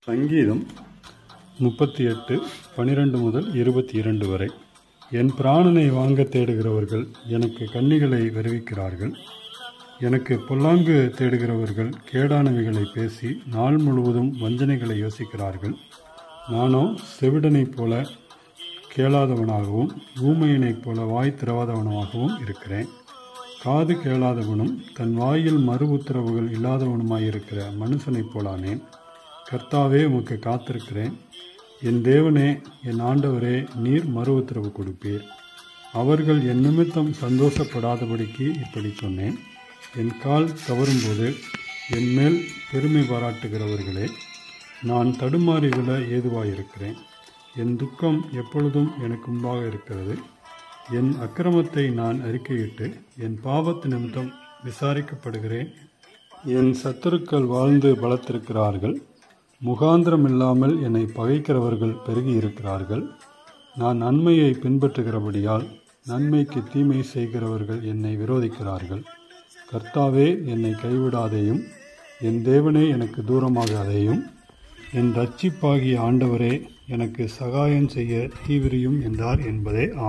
சங்கீதம் 38:12 முதல் 22 வரை. என் பிராணனை வாங்க தேடுகிறவர்கள் எனக்கு கண்ணிகளை வருவிக்கிறார்கள். எனக்கு பொல்லாங்கு தேடுகிறவர்கள் கேடானவைகளை பேசி நாள் முழுவதும் வஞ்சனைகளை யோசிக்கிறார்கள். நானோ செவிடனைப் போல கேளாதவனாகவும் ஊமையனைப் போல வாய் திறவாதவனாகவும் இருக்கிறேன். காது கேளாதவனும் தன் வாயில் மறு உத்தரவுகள் இல்லாதவனுமாயிருக்கிற மனுஷனைப் போலானேன். கர்த்தாவே, உமக்கு காத்திருக்கிறேன். என் தேவனே, என் ஆண்டவரே, நீர் மறு உத்தரவு கொடுப்பீர். அவர்கள் என் நிமித்தம் சந்தோஷப்படாதபடிக்கு இப்படி சொன்னேன். என் கால் தவறும்போது என் மேல் பெருமை பாராட்டுகிறவர்களே, நான் தடுமாறி விழ ஏதுவாயிருக்கிறேன். என் துக்கம் எப்பொழுதும் எனக்கு முன்பாக இருக்கிறது. என் அக்கிரமத்தை நான் அறிக்கையிட்டு என் பாவத்து நிமித்தம் விசாரிக்கப்படுகிறேன். என் சத்துருக்கள் வாழ்ந்து பலத்திருக்கிறார்கள். முகாந்திரம் இல்லாமல் என்னை பகைக்கிறவர்கள் பெருகி இருக்கிறார்கள். நான் நன்மையை பின்பற்றுகிறபடியால் நன்மைக்கு தீமை செய்கிறவர்கள் என்னை விரோதிக்கிறார்கள். கர்த்தாவே, என்னை கைவிடாதேயும், என் தேவனே, எனக்கு தூரமாகாதேயும். என் இரட்சிப்பாகிய ஆண்டவரே, எனக்கு சகாயம் செய்ய தீவிரியும் என்றார் என்பதே.